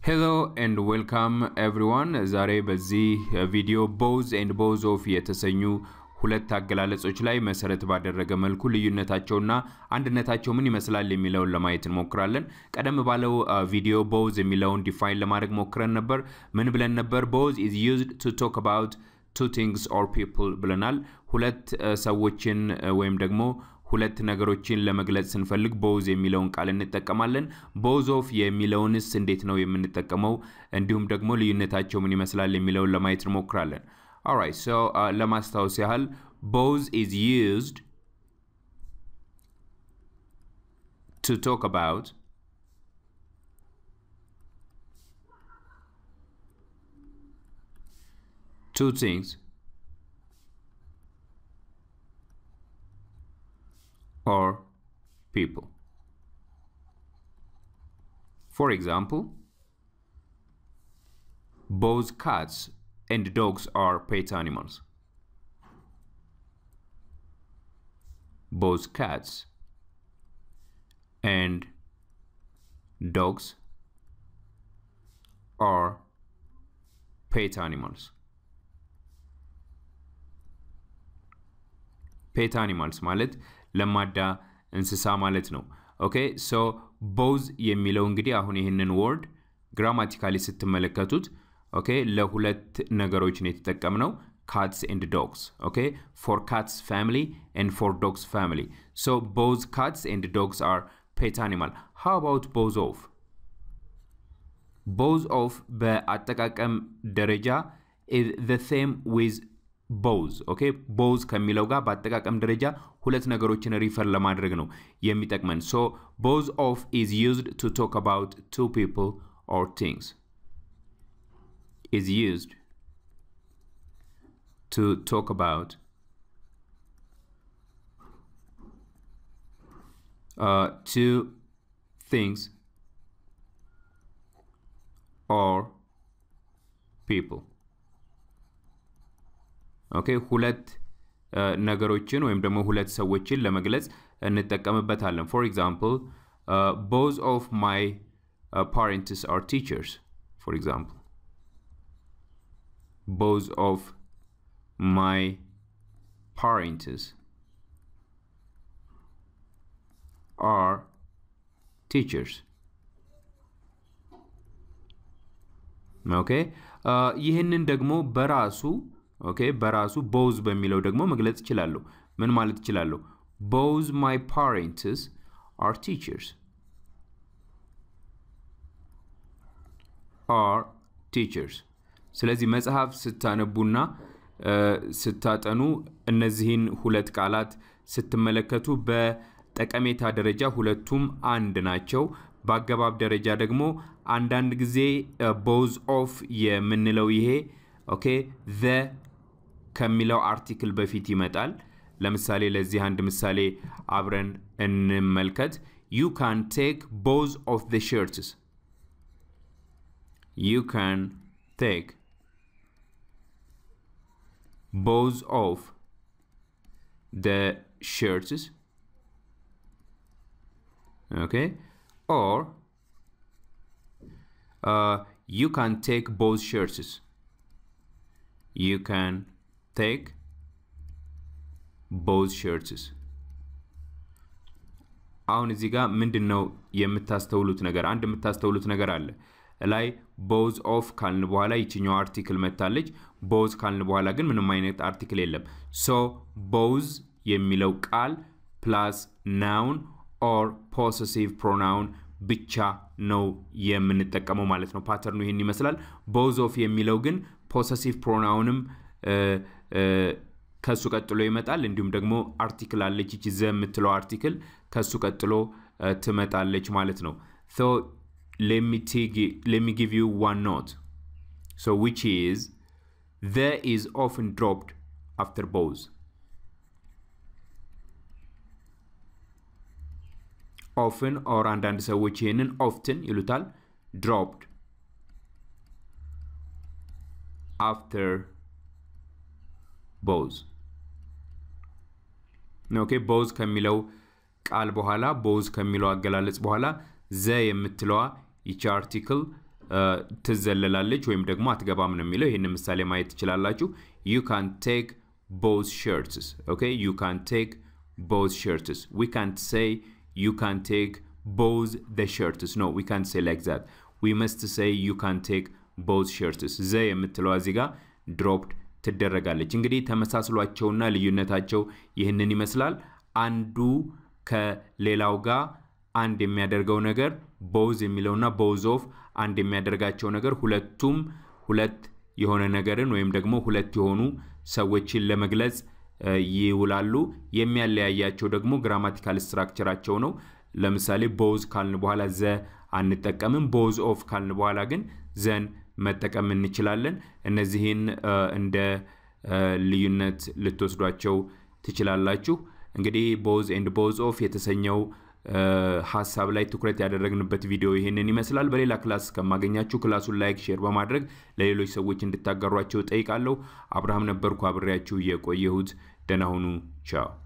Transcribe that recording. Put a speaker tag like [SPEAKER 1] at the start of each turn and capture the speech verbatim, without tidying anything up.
[SPEAKER 1] Hello and welcome everyone. ዛሬ በዚህ ቪዲዮ both and both of የተሰኙ ሁለት አገላለጾች ላይ መሰረት ባደረገ መልኩ ልዩነታቸውና አንድነታቸው ምን ይመስላል የሚለውን ለማየት እንሞክራለን። ቀደም ባለው ቪዲዮ both የሚለውን ዲፋይን ለማድረግ ሞክረን ነበር። ምን ብለን ነበር? both is used to talk about two things or people ብለናል። ሁለት ሰዎችን ወይም ደግሞ ሁለት ነገሮችን ለመግለጽ ስንፈልግ both የሚለውን ቃል እንጠቀማለን። both of የሚለውንስ እንዴት ነው የምንጠቀመው? እንዲሁም ደግሞ ልዩነታቸው ምን ይመስላል የሚለውን ለማየት እንሞክራለን። All right, so uh, ለማስታወስ ያህል both is used to talk about two things or people. For example, both cats and dogs are pet animals. Both cats and dogs are pet animals. Pet animals ማለት ለማዳ እንስሳ ማለት ነው። Okay, so both የሚለው እንግዲህ አሁን ይሄንን word grammatically ስትመለከቱት okay ለሁለት ነገሮች ነው የተጠቀምነው cats and dogs. Okay, for cats family and for dogs family. So both cats and dogs are pet animal. How about both of? Both of በአጠቃቀም ደረጃ is the same with both. Okay, both ከሚለው ጋር በአጠቃቀም ደረጃ ሁለት ነገሮችን ሪፈር ለማድረግ ነው የሚጠቅመን. So both of is used to talk about two people or things. Is used to talk about uh, two things or people. Okay, ሁለት ነገሮችን ወይም ደግሞ ሁለት ሰዎችን ለመግለጽ እንጠቀምበታለን. For example, uh, both of my uh, parents are teachers. For example, both of my parents are teachers. Okay, uh, ይህንን ደግሞ በራሱ okay በራሱ both በሚለው ደግሞ መግለጽ ይችላል። ምን ማለት ይችላል? Both my parents are teachers. are teachers. ስለዚህ መጽሐፍ ስታነቡና ስታጠኑ እነዚህን ሁለት ቃላት ስትመለከቱ በጠቀሜታ ደረጃ ሁለቱም አንድ ናቸው። በአገባብ ደረጃ ደግሞ አንዳንድ ጊዜ both of የምንለው ይሄ okay the ከሚለው አርቲክል በፊት ይመጣል። ለምሳሌ ለዚህ አንድ ምሳሌ አብረን እንመልከት። You can take both of the shirts. You can take both of the shirts. Okay, or uh, you can take both shirts. You can take both shirts. አሁን እዚህ ጋር ምንድነው የምታስተውሉት ነገር? አንድ የምታስተውሉት ነገር አለ። ላይ both of ካልን በኋላ ይችኛው አርቲክል መታለች። both ካልን በኋላ ግን ምንም አይነት አርቲክል የለም። so both የሚለው ቃል plus noun or possessive pronoun ብቻ ነው የምንጠቀመው ማለት ነው። ፓተርኑ ይሄን ይመስላል። both of የሚለው ግን possessive pronounም ከሱ ቀጥሎ ይመጣል። እንዲሁም ደግሞ አርቲክል አለች እቺ ዘ የምትለው አርቲክል ከሱ ቀጥሎ ትመጣለች ማለት ነው። so let me take let me give you one note. So which is there is often dropped after both. often or አንዳንድ ሰዎች ይሄንን often ይሉታል dropped after both. okay both ከሚለው ቃል በኋላ both ከሚለው አገላለጽ በኋላ ዘ የምትለዋ ይቺ አርቲክል ትዘለላለች ወይም ደግሞ አትገባም ነው የሚለው ይሄን ምሳሌ ማየት ትችላላችሁ you can take both shirts okay you can take both shirts we can't say you can take both the shirts no we can't say like that we must say you can take both shirts ዘ የምትለው እዚህ ጋር dropped ትደረጋለች እንግዲህ ተመሳስሏቸውና ልዩነታቸው ይሄንን ይመስላል አንዱ ከሌላው ጋር አንድ የሚያደርገው ነገር both የሚለውና both of አንድ የሚያደርጋቸው ነገር ሁለቱም ሁለት የሆነ ነገርን ወይም ደግሞ ሁለት የሆኑ ሰዎችን ለመግለጽ ይውላሉ የሚያለያያቸው ደግሞ ግራማቲካል ስትራክቸራቸው ነው ለምሳሌ both ካልን በኋላ ዘ አንጠቀምም both of ካልን በኋላ ግን ዘን መጠቀም እንችላለን እነዚህን እንደ ልዩነት ልትወስዷቸው ትችላላችሁ እንግዲህ both and both of የተሰኘው ሐሳብ ላይ ትኩረት ያደረግንበት ቪዲዮ ይሄንን ይመስላል በሌላ ክላስ ከማገኛችሁ ክላሱን ላይክ ሼር በማድረግ ለሌሎች ሰዎች እንድታጋሯቸው ጠይቃለሁ አብርሃም ነበርኩ አብሬያችሁ የቆየሁት ደህና ሁኑ ቻው